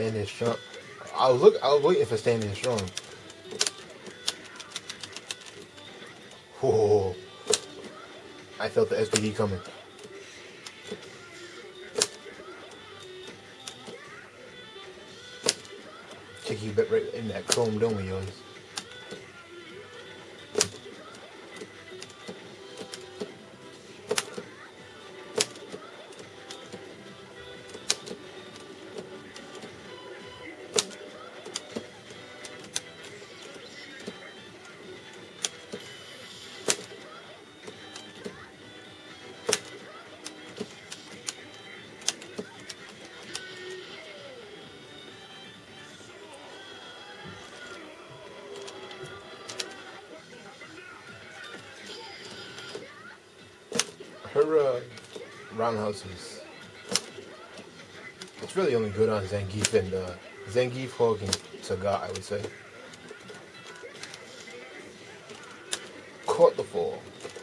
Standing strong. I was waiting for standing strong. Whoa! I felt the SPD coming. Check you bit right in that chrome dome of yours. Her roundhouse it's really only good on Zangief and Zangief, Hog, and Sagat, I would say. Caught the fall.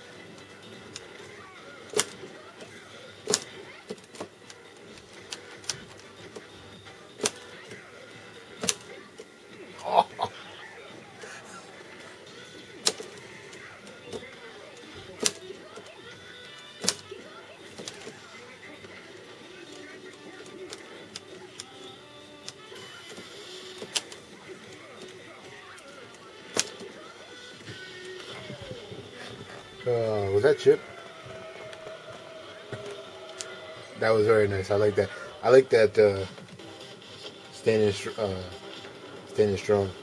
Oh. Was that Chip? That was very nice. I like that. I like that standing strong.